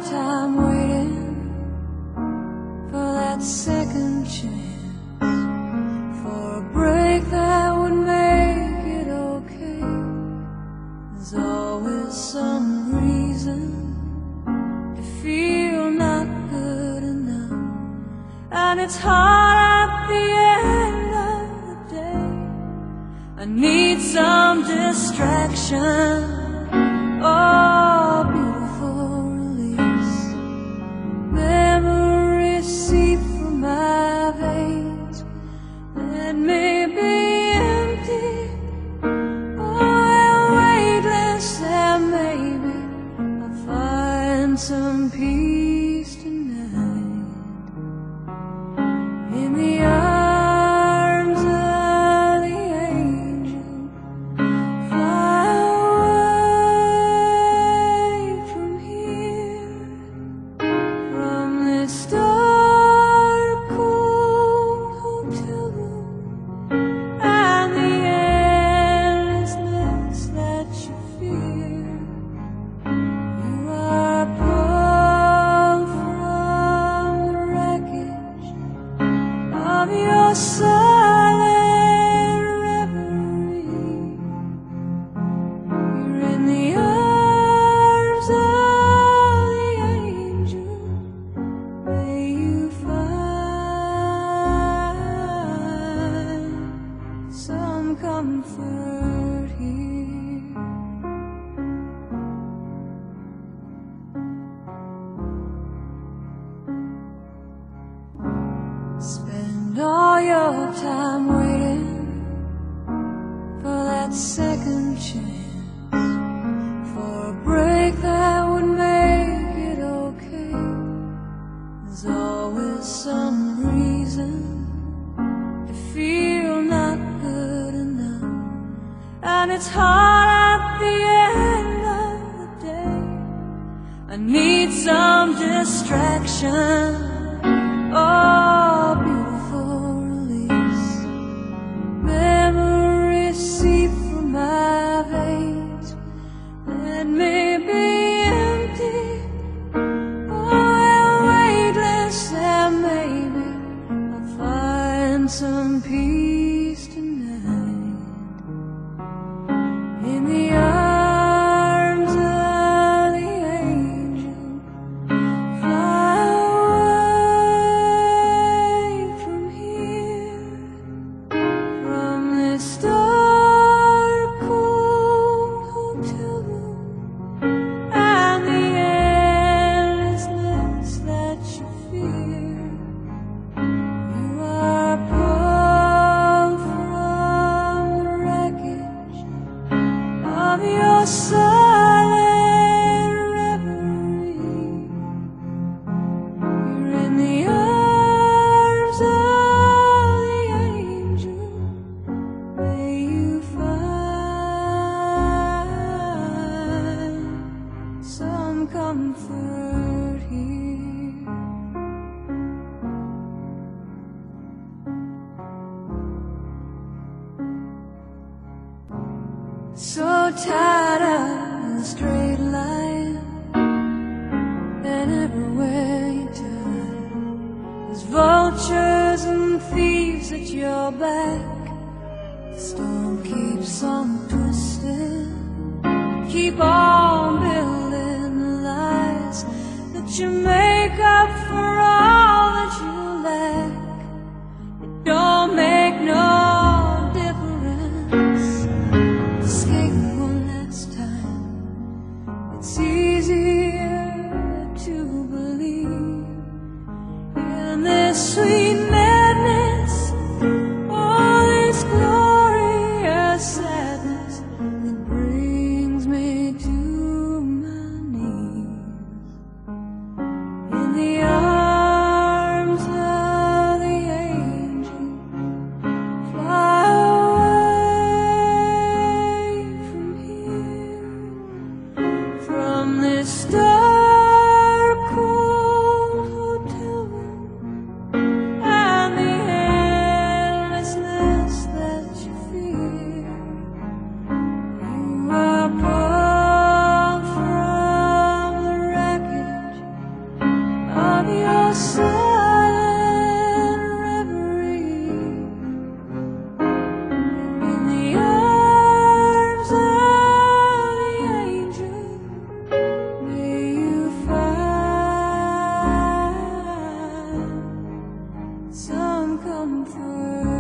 time waiting for that second chance, for a break that would make it okay. There's always some reason to feel not good enough, and it's hard at the end of the day. I need some distraction, oh, beautiful release. Memories seep from my veins, let me be empty, oh, weightless, and maybe I'll find some peace tonight in the arms of the angel. Fly away from here, from this dark, cold hotel room, and the endlessness that you fear. You are pulled from the wreckage of your silent reverie. You're in the arms of the angel. May you find some comfort here. Spend all your time waiting for that second chance, for a break that would make it okay. There's always some reason to feel not good enough, and it's hard at the end of the day. I need some distraction, oh, beautiful release. Memories seep from my veins, let me be empty, oh, weightless, and maybe I'll find some peace tonight in the arms of the angel. Fly away from here, from this dark, cold hotel room, and the endlessness that you fear. You are pulled from the wreckage of your silent reverie. You're in the arms of the angel. May you find some comfort here. So tired of the straight line, and everywhere you turn, there's vultures and thieves at your back. The storm keeps on twisting, keep on building the lies that you make up for all that you lack. It don't make no difference. Escape one last time. It's easier to believe in this sweet madness, all this glorious sadness that brings me to my knees in the arms of the angel. Fly away from here, from this dark, cold hotel room, comfort.